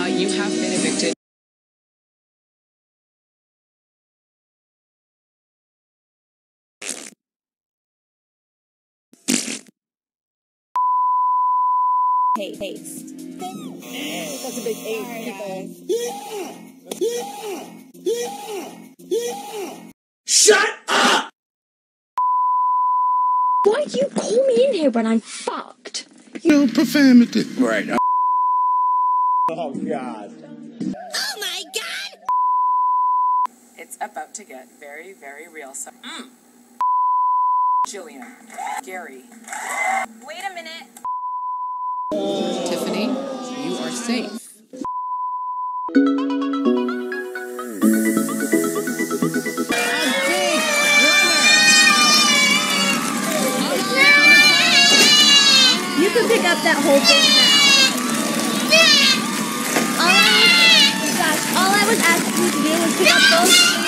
You have been evicted. Haste. That's a big eight, people. Shut up! Why do you call me in here when I'm fucked? No profanity. Right. Oh, God. Oh, my God! It's about to get very, very real. So, Jillian, Gary. Wait a minute. Tiffany, you are safe. You can pick up that whole thing now. All I was asking you to do was pick up those